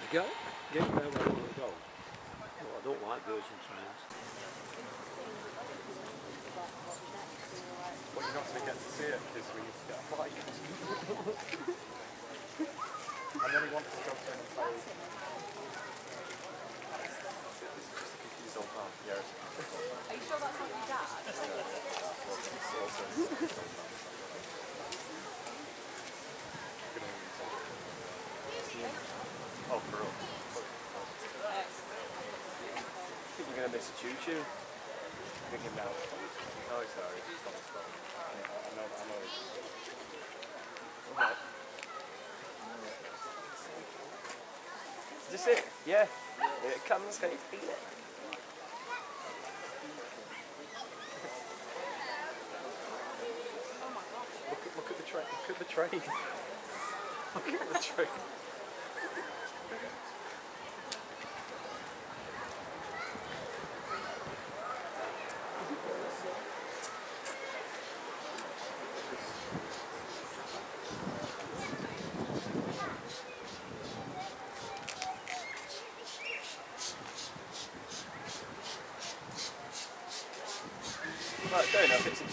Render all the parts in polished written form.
Get there where I want to go. Oh, I don't like Virgin trains. Well, you're not going to get to see it because we used to get a flight. And then he wants to go to an entire... This is just a confused old man. Yeah. Are you sure that's not your dad? Oh, for real? I think you're going to miss Choo-Choo. Bring him now. Oh, sorry. He's on his phone. I know. Okay. Is this it? Yeah. Here it comes. Can you feel it? Look at the train. Look at the train. Look at the train. Right, fair enough, it's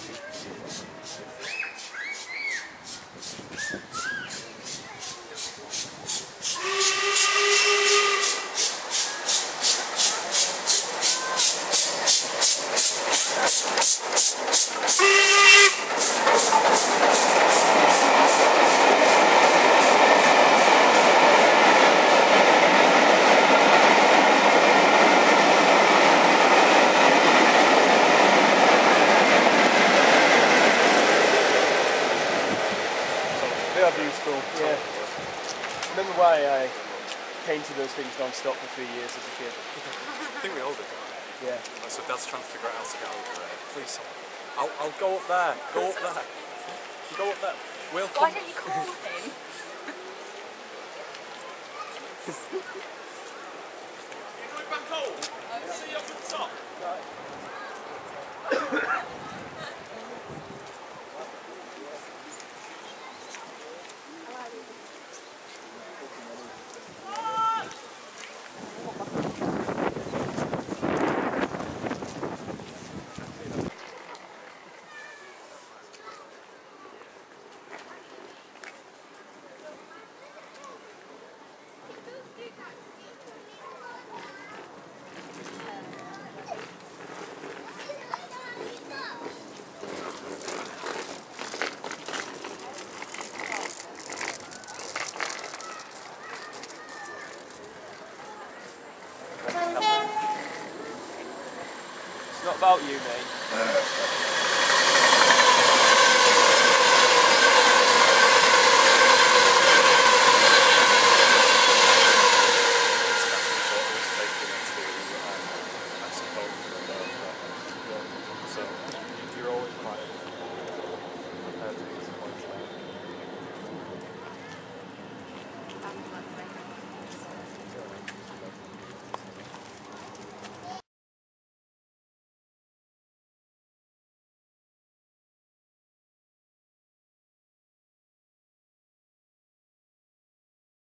I painted those things non-stop for 3 years as a kid. I think we all did. Yeah. So Dad's trying to figure out how to get over there. Please, someone. I'll go up there. Go up there. You go up there. We'll come. Why don't you call him? You're going back home? See you up at the top. It's not about you, mate.